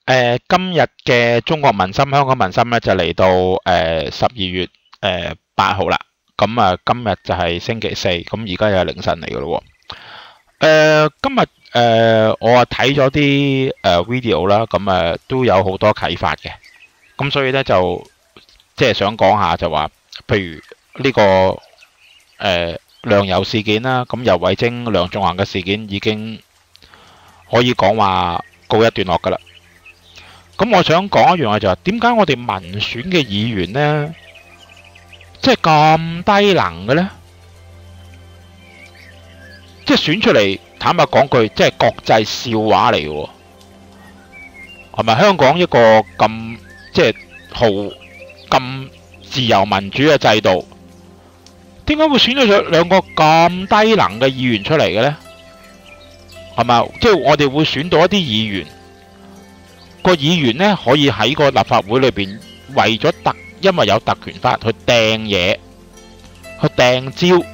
今日嘅中國民心、香港民心咧就嚟到12月8號啦。咁啊，今日就係星期四，咁而家又係凌晨嚟嘅咯喎。今日我啊睇咗啲video 啦，咁都有好多啟發嘅。咁所以咧就即係想講下就話，譬如呢個梁游事件啦，咁游蕙禎、梁頌恆嘅事件已經可以講話告一段落㗎啦。咁我想講一樣嘢就係點解我哋民選嘅議員呢，即係咁低能嘅呢？即係選出嚟，坦白講句，即係國際笑話嚟嘅喎。係咪香港一個咁即係咁自由民主嘅制度，點解會選咗兩個咁低能嘅議員出嚟嘅呢？係咪？即係我哋會選到一啲議員。個議員呢可以喺個立法會裏邊為咗因為有特權法去掟嘢，去掟招，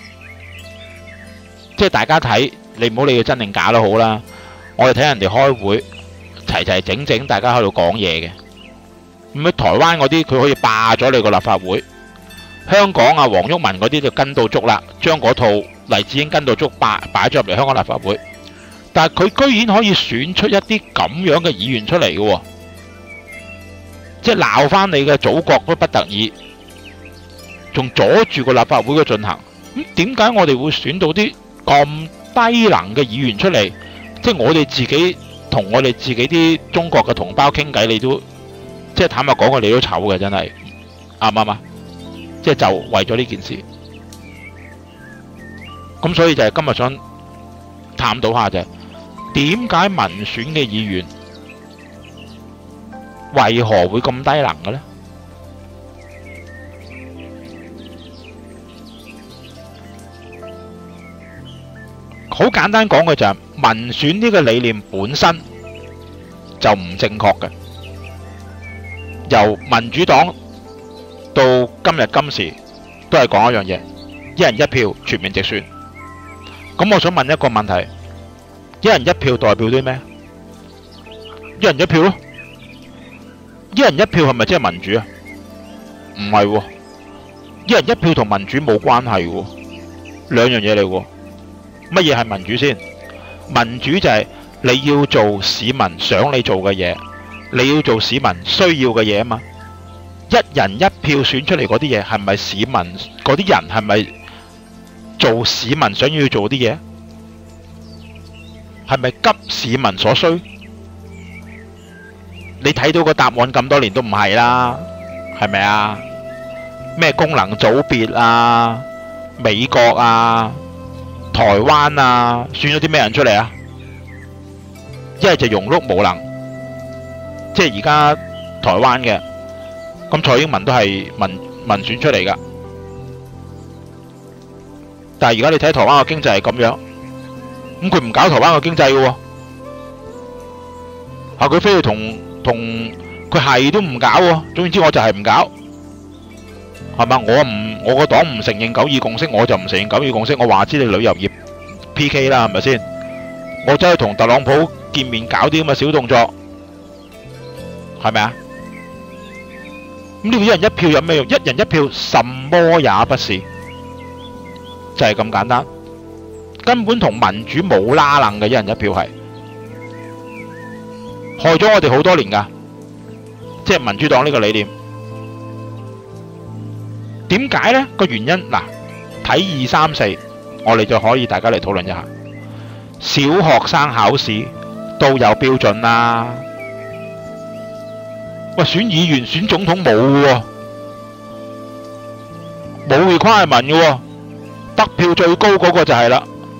即係大家睇，你唔好理佢真定假都好啦。我哋睇人哋開會，齊整整，大家喺度講嘢嘅。咁喺台灣嗰啲，佢可以霸咗你個立法會。香港啊，黃毓民嗰啲就跟到足啦，將嗰套黎智英跟到足，擺咗入嚟香港立法會。但係佢居然可以選出一啲咁樣嘅議員出嚟嘅喎，即係鬧翻你嘅祖國都不得已，仲阻住個立法會嘅進行。咁點解我哋會選到啲咁低能嘅議員出嚟？即係我哋自己同我哋自己啲中國嘅同胞傾偈，你都即係坦白講，我哋都醜嘅，真係啱唔啱啊？即係就為咗呢件事，咁所以就係今日想探討下就係。點解民選嘅議員為何會咁低能嘅呢？好簡單講嘅就係民選呢個理念本身就唔正確嘅。由民主黨到今日今時都係講一樣嘢，一人一票全面直選。咁我想問一個問題。一人一票代表啲咩？一人一票咯。一人一票係咪即係民主啊？唔係喎，一人一票同民主冇關係喎，兩樣嘢嚟喎。乜嘢係民主先？民主就係你要做市民想你做嘅嘢，你要做市民需要嘅嘢啊嘛。一人一票選出嚟嗰啲嘢係咪市民嗰啲人係咪做市民想要做啲嘢？係咪急市民所需？你睇到個答案咁多年都唔係啦，係咪啊？咩功能組別啊、美國啊、台灣啊，選咗啲咩人出嚟啊？一係就庸碌無能，即係而家台灣嘅，咁蔡英文都係民選出嚟噶。但係而家你睇台灣嘅經濟係咁樣。咁佢唔搞台灣嘅經濟嘅喎，佢非要同佢係都唔搞喎。總之我就係唔搞，係嘛？我個黨唔承認九二共識，我就唔承認九二共識。我話知你旅遊業 PK 啦，係咪先？我走去同特朗普見面搞啲咁嘅小動作，係咪啊？咁呢個一人一票有咩用？一人一票什麼也不是，就係咁簡單。根本同民主冇拉楞嘅，一人一票係害咗我哋好多年噶，即係民主黨呢個理念。點解呢？個原因嗱，睇2、3、4，我哋就可以大家嚟討論一下。小學生考試都有標準啦。喂，選議員、選總統冇喎，冇 requirement嘅喎，得票最高嗰個就係啦。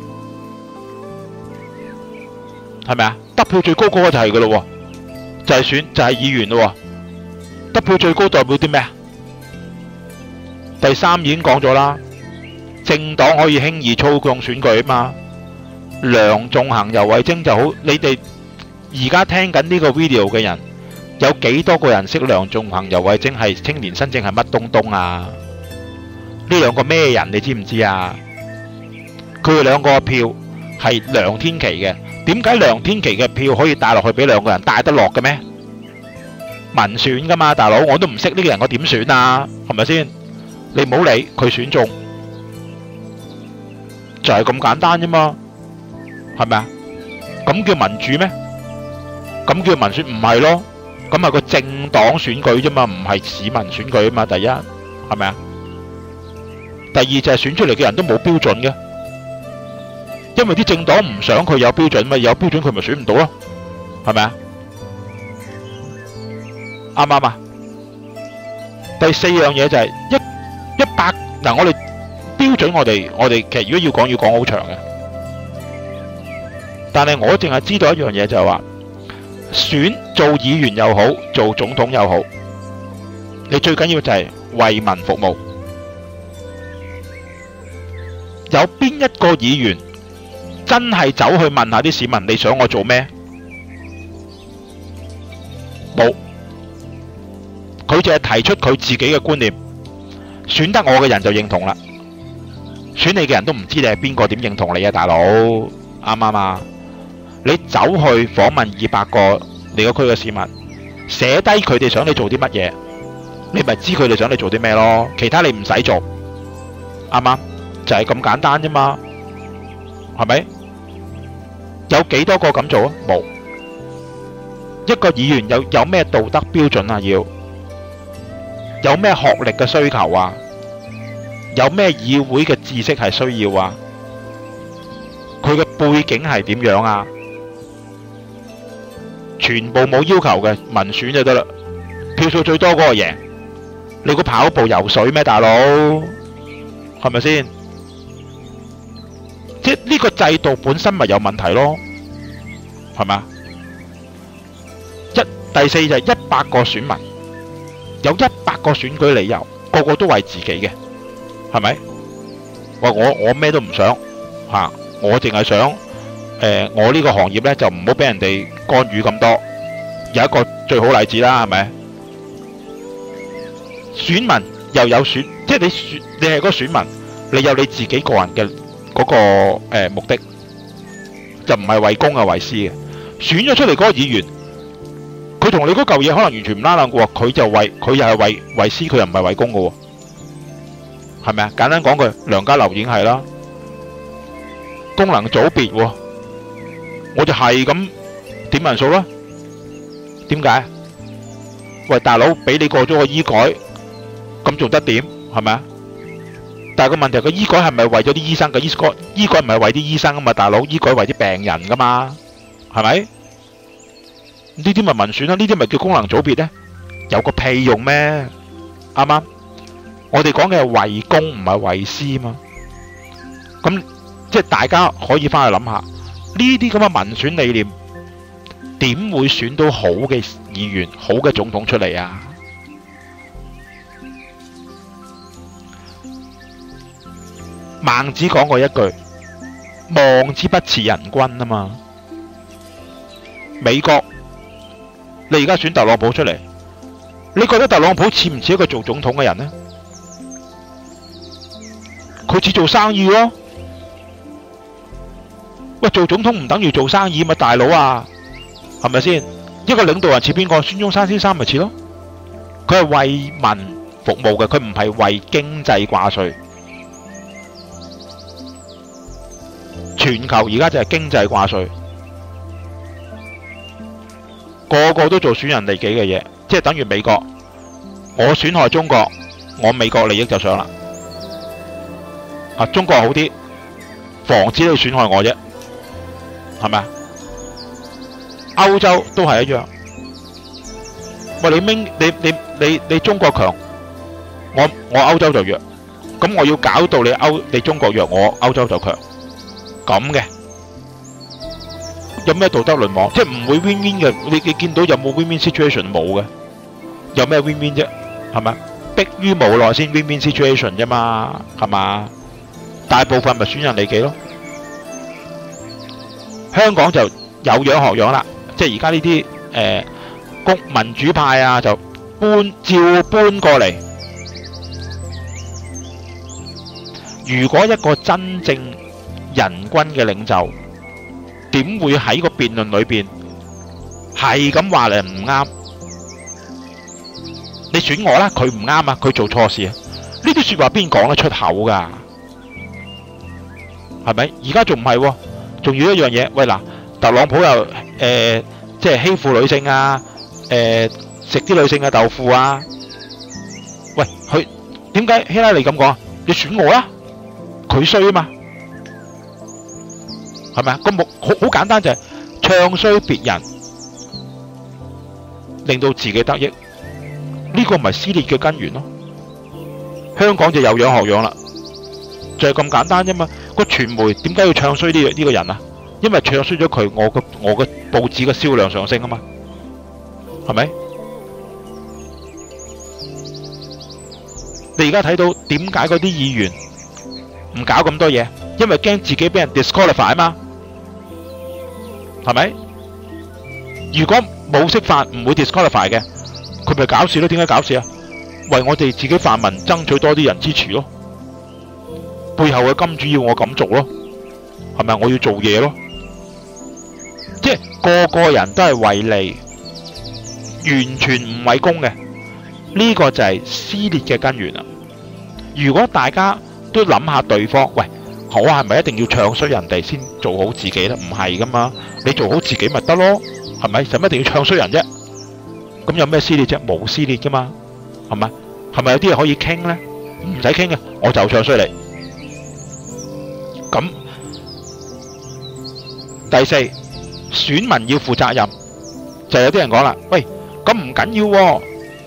係咪啊？得票最高嗰個就係噶咯，就係議員咯。得票最高代表啲咩啊？第3已經講咗啦，政黨可以輕易操控選舉啊嘛。梁頌恆、游蕙禎就好，你哋而家聽緊呢個 video 嘅人，有幾多個人識梁頌恆、游蕙禎係青年新政係乜東東啊？呢兩個咩人你知唔知啊？佢哋兩個票係梁天琦嘅。點解梁天琦嘅票可以帶落去俾兩個人帶得落嘅咩？民選噶嘛，大佬，我都唔識呢個人，我點選啊？係咪先？你唔好理佢選中，就係咁簡單啫嘛，係咪啊？咁叫民主咩？咁叫民選唔係咯？咁係個政黨選舉啫嘛，唔係市民選舉啊嘛。第一係咪啊？第二就係選出嚟嘅人都冇標準嘅，因為啲政黨唔想佢有標準嘛，有標準佢咪選唔到咯，係咪啊？啱唔啱啊？第四樣嘢就係100嗱，我哋標準我哋其實如果要講好長嘅，但係我淨係知道一樣嘢就係話，選做議員又好，做總統又好，你最緊要就係為民服務。有邊一個議員真係走去問下啲市民你想我做咩？冇，佢淨係提出佢自己嘅觀念，選得我嘅人就認同啦，選你嘅人都唔知你係邊個，點認同你啊，大佬？啱唔啱啊？你走去訪問200個你個區嘅市民，寫低佢哋想你做啲乜嘢，你咪知佢哋想你做啲咩咯，其他你唔使做，啱唔啱？就係咁簡單啫嘛，係咪？有幾多個咁做啊？冇。一個議員有咩道德標準啊？有咩學歷嘅需求啊？有咩議會嘅知識係需要啊？佢嘅背景係點樣啊？全部冇要求嘅，民選就得啦，票數最多嗰個贏。你估跑步游水咩，大佬？係咪先？即係呢個制度本身咪有問題咯，係咪啊？第四就係100個選民，有100個選舉理由，個個都為自己嘅，係咪？話我咩都唔想嚇，我淨係想我呢個行業呢就唔好俾人哋干預咁多。有一個最好例子啦，係咪？選民又有選，即係你係個選民，你有你自己個人嘅嗰個目的，就唔係為公啊為私嘅。選咗出嚟嗰個議員，佢同你嗰嚿嘢可能完全唔拉楞嘅喎，佢又係為私，佢又唔係為公嘅喎，係咪啊？簡單講句，梁家樓已經係啦，功能組別喎，我就係咁點人數啦。點解？喂，大佬，俾你過咗個醫改，咁仲得點？係咪啊？但係個問題，個醫改係咪為咗啲醫生嘅？醫改唔係為啲醫生啊嘛，大佬，醫改為啲病人噶嘛，係咪？呢啲咪民選啦，呢啲咪叫功能組別咧？有個屁用咩？啱唔啱？我哋講嘅係為公唔係為私嘛。咁即係大家可以翻去諗下，呢啲咁嘅民選理念點會選到好嘅議員、好嘅總統出嚟啊？孟子講過一句：望之不似人君啊嘛。美國，你而家選特朗普出嚟，你覺得特朗普似唔似一個做總統嘅人呢？佢似做生意咯。喂，做總統唔等於做生意嘛，大佬啊！係咪先？一個領導人似邊個？孫中山先生咪似咯。佢係為民服務嘅，佢唔係為經濟掛帥。全球而家就係經濟掛帥，個個都做損人利己嘅嘢，即係等於美國，我損害中國，我美國利益就上啦。啊，中國好啲，防止你損害我啫，係咪啊？歐洲都係一樣。喂，你中國強，我歐洲就弱，咁我要搞到你中國弱，我歐洲就強，咁嘅有咩道德淪亡？即係唔會 win win 嘅。你見到有冇 win win situation？ 冇嘅，有咩 win win 啫？係咪？迫於無奈先 win win situation 啫嘛，係嘛？大部分咪損人利己咯。香港就有樣學樣啦。即係而家呢啲民主派啊，就照搬過嚟。如果一個真正人君嘅領袖點會喺個辯論裏邊係咁話你唔啱？你選我啦，佢唔啱啊，佢做錯事啊！呢啲說話邊講得出口噶？係咪？而家仲唔係喎？仲要一樣嘢，喂嗱，特朗普又即係欺負女性啊，食啲女性嘅豆腐啊！喂，佢點解希拉里咁講啊？你選我啦，佢衰啊嘛，係咪啊？個目好簡單，就係唱衰別人，令到自己得益，呢個唔係撕裂嘅根源咯。香港就有樣學樣啦，就係咁簡單啫嘛。個傳媒點解要唱衰呢個人啊？因為唱衰咗佢，我嘅報紙嘅銷量上升啊嘛，係咪？你而家睇到點解嗰啲議員唔搞咁多嘢？因為驚自己俾人 disqualify 啊嘛，係咪？如果冇識法唔會 disqualify 嘅，佢咪搞事咯？點解搞事啊？為我哋自己泛民爭取多啲人支持咯，背後嘅金主要我咁做咯，係咪？我要做嘢咯，即係個人都係為利，完全唔為公嘅，呢個就係撕裂嘅根源啦。如果大家都諗下對方，喂，我係咪一定要唱衰人哋先做好自己呢？唔係噶嘛，你做好自己咪得咯，係咪？使乜一定要唱衰人啫？咁有咩撕裂啫？冇撕裂噶嘛，係咪？係咪有啲嘢可以傾呢？唔使傾嘅，我就唱衰你。咁第四，選民要負責任，就有啲人講啦，喂，咁唔緊要喎，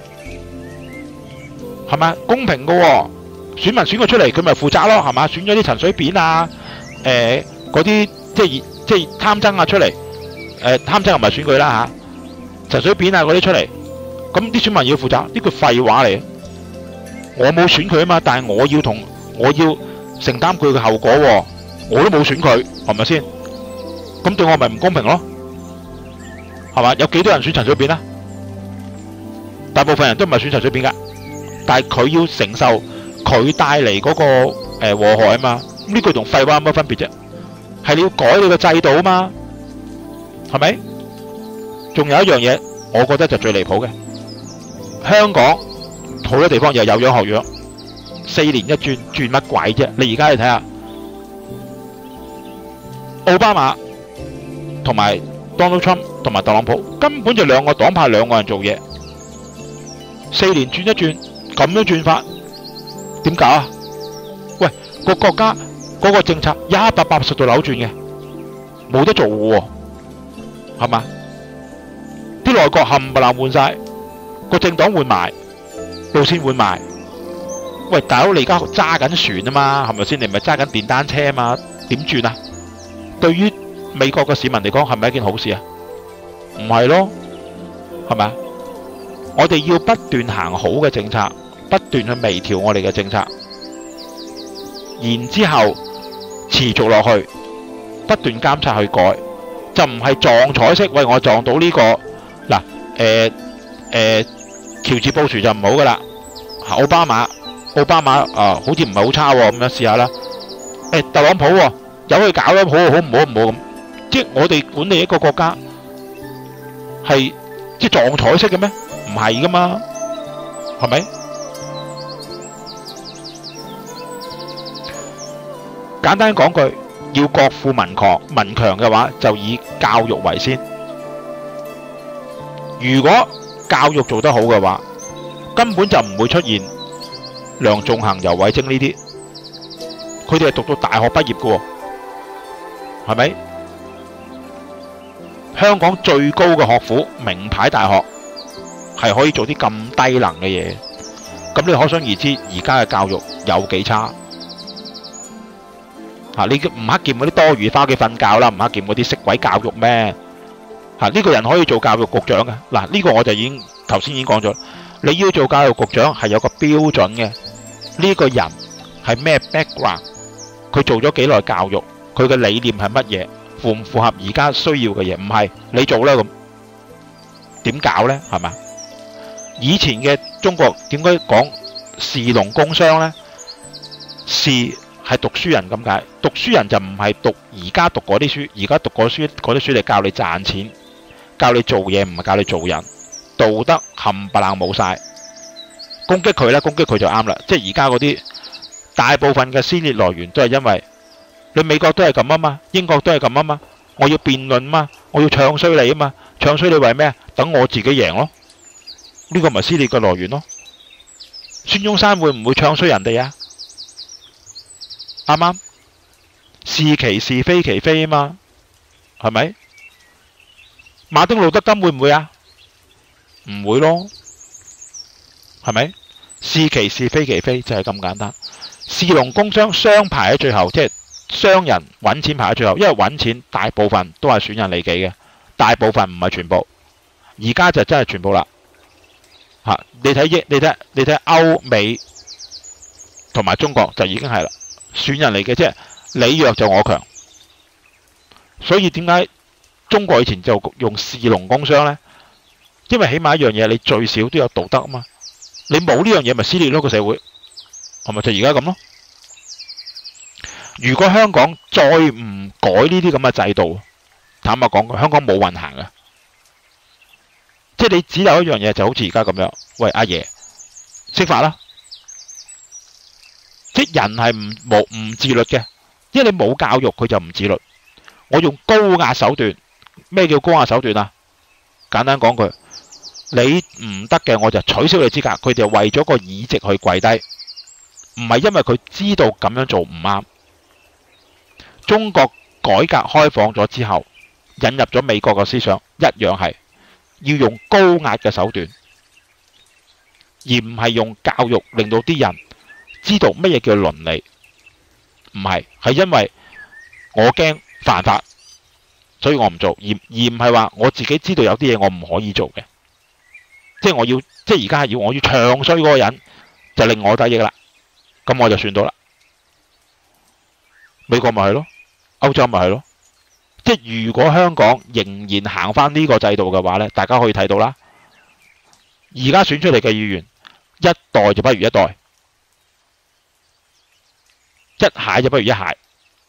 係咪？公平噶喎，選民選佢出嚟，佢咪負責咯，係嘛？選咗啲陳水扁啊，嗰啲即係貪爭啊出嚟，貪爭又唔係選舉啦嚇，陳水扁啊嗰啲出嚟，咁啲選民要負責，呢句廢話嚟。我冇選佢啊嘛，但係我要承擔佢嘅後果喎，我都冇選佢，係咪先？咁對我咪唔公平咯，係嘛？有幾多人選陳水扁啊？大部分人都唔係選陳水扁噶，但係佢要承受佢帶嚟嗰個禍害啊嘛，呢句同廢話有乜分別啫？係你要改你個制度啊嘛，係咪？仲有一樣嘢，我覺得就最離譜嘅，香港好多地方又有樣學樣，4年一轉，轉乜鬼啫？你而家你睇下，奧巴馬同埋 Donald Trump 同埋特朗普根本就兩個黨派兩個人做嘢，4年轉一轉，咁樣轉法點搞啊？喂，個國家嗰個政策180度扭轉嘅，冇得做喎，係嘛？啲內閣冚唪唥換晒，個政黨換埋，路線換埋。喂，大佬你而家揸緊船啊嘛，係咪先？你唔係揸緊電單車啊嘛？點轉啊？對於美國嘅市民嚟講，係咪一件好事啊？唔係咯，係咪啊？我哋要不斷行好嘅政策，不斷去微調我哋嘅政策，然之後持續落去，不斷監察去改，就唔係撞彩式。喂，我撞到呢個嗱，喬治布殊就唔好噶啦，奧巴馬好似唔係好差喎，咁樣試下啦。特朗普有去搞啦，好唔好咁。即係我哋管理一個國家係即係撞彩式嘅咩？唔係噶嘛，係咪？簡單講句，要國富民強嘅話，就以教育為先。如果教育做得好嘅話，根本就唔會出現梁頌恆、游蕙禎呢啲，佢哋係讀到大學畢業嘅，係咪？香港最高嘅學府名牌大學係可以做啲咁低能嘅嘢，咁你可想而知而家嘅教育有幾差。你吳克儉嗰啲多餘返屋企瞓覺啦，吳克儉嗰啲識鬼教育咩？呢個人可以做教育局長嘅。嗱，呢個我就頭先已經講咗，你要做教育局長係有個標準嘅。呢個人係咩 background？ 佢做咗幾耐教育？佢嘅理念係乜嘢？符唔符合而家需要嘅嘢？唔係你做啦，咁點搞呢？係嘛？以前嘅中國點解講士農工商呢？士係讀書人咁解。讀書人就唔係讀而家讀嗰啲書，而家讀嗰啲書嚟教你賺錢，教你做嘢，唔係教你做人。道德冚唪唥冇晒，攻擊佢啦，攻擊佢就啱啦。即係而家嗰啲大部分嘅撕裂來源都係因為你美國都係咁啊嘛，英國都係咁啊嘛。我要辯論嘛，我要唱衰你啊嘛，唱衰你為咩？等我自己贏咯。呢個咪撕裂嘅來源咯。孫中山會唔會唱衰人哋啊？啱啱？是其是非其非啊嘛，係咪？馬丁路德金會唔會啊？唔會咯，係咪？是其是非其非就係咁簡單。士農工商商排喺最後，即係商人揾錢排喺最後，因為揾錢大部分都係損人利己嘅，大部分唔係全部。而家就真係全部啦。你睇歐美同埋中國就已經係啦，損人利己，即係你弱就我強。所以點解中國以前就用士農工商呢？因為起碼一樣嘢，你最少都有道德啊嘛。你冇呢樣嘢咪撕裂咯個社會，係咪就而家咁咯？如果香港再唔改呢啲咁嘅制度，坦白講，香港冇運行嘅。即係你只有一樣嘢，就好似而家咁樣。喂，阿爺釋法啦！即係人係唔自律嘅，因為你冇教育，佢就唔自律。我用高壓手段，咩叫高壓手段啊？簡單講句，你唔得嘅我就取消你資格。佢哋為咗個議席去跪低，唔係因為佢知道咁樣做唔啱。中國改革開放咗之後，引入咗美國嘅思想，一樣係要用高壓嘅手段，而唔係用教育令到啲人知道乜嘢叫倫理。唔係，係因為我驚犯法，所以我唔做，而唔係話我自己知道有啲嘢我唔可以做嘅。即係我要，即係而家係我要唱衰嗰個人，就令我得益啦。咁我就算到啦。美國咪係咯，歐洲咪係咯。即係如果香港仍然行翻呢個制度嘅話呢，大家可以睇到啦。而家選出嚟嘅議員，一代就不如一代，一蟹就不如一蟹。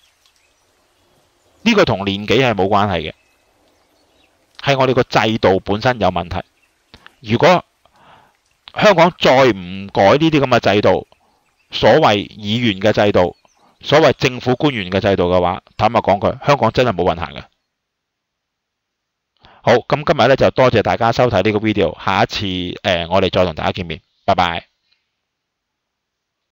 呢個同年紀係冇關係嘅，係我哋個制度本身有問題。如果香港再唔改呢啲咁嘅制度，所謂議員嘅制度，所謂政府官員嘅制度嘅話，坦白講句，香港真係冇運行嘅。好，咁今日咧就多謝大家收睇呢個 video，下一次我哋再同大家見面，拜拜。